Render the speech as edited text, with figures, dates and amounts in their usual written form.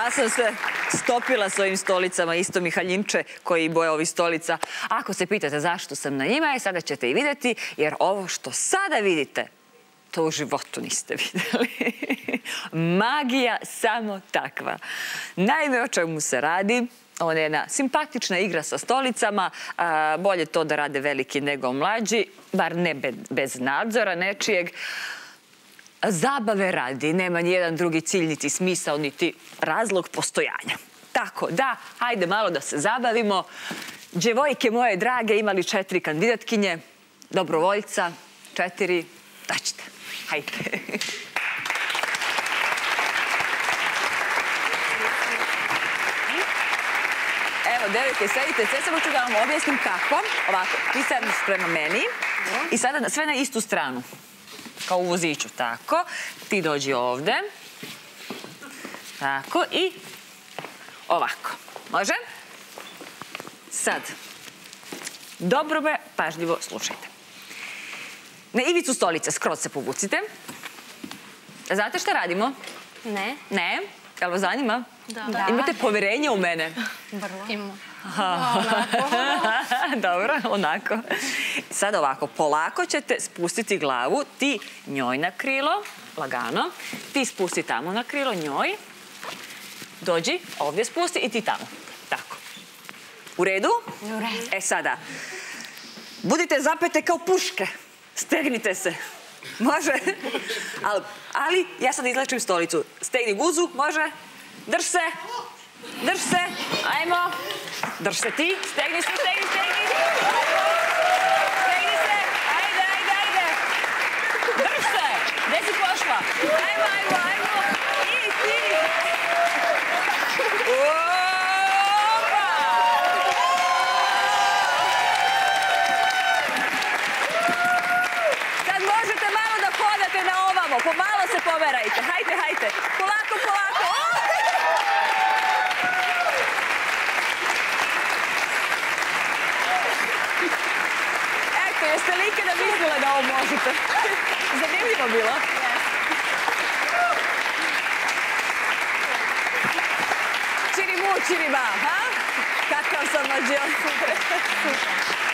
Ja sam se stopila s ovim stolicama, isto Mihaljimče koji boje ovih stolica. Ako se pitate zašto sam na njima, sada ćete i vidjeti, jer ovo što sada vidite, to u životu niste vidjeli. Magija samo takva. Naime, o čemu se radi? Ovo je jedna simpatična igra sa stolicama. Bolje to da rade veliki nego mlađi, bar ne bez nadzora nečijeg. Zabave radi, nema nijedan drugi cilj, niti smisao, niti razlog postojanja. Tako da, hajde malo da se zabavimo. Djevojke moje drage, imali 4 kandidatkinje, dobrovoljca, 4, daćete. Hajde. Evo, devojke, sedite, sve samo ću da vam objasnim kako. Ovako, ti sedneš prema meni i sada sve na istu stranu. Kao u voziću, tako. Ti dođi ovde. Tako i ovako. Može? Sad, dobro me pažljivo slušajte. Na ivicu stolice skroz se povucite. Znate šta radimo? Ne. Ne? Jel vas zanima? Da. Imate poverenje u mene? Vrlo. Imamo. Dobro, onako. Sad ovako, polako ćete spustiti glavu, ti njoj na krilo, lagano, ti spusti tamo na krilo, njoj, dođi, ovdje spusti i ti tamo. Tako. U redu? U redu. E sada, budite zapete kao puške, stegnite se. Može? Ali ja sad izlečim stolicu. Stegni guzu, može? Drž se. Drž se. Ajmo. Drž se ti. Stegni se, stegni. Stegni se. Ajde. Drž se. Gdje si pošla? Ajmo. I ti. Opa! Sad možete malo da hodate na ovamo. Pomalo se pomerajte. Hajde. Polako. Eto, jeste li ikada mislila da ovo možete? Zanimljivo bilo? Čiri mu, čiri ba, ha? Kakav sam mađion.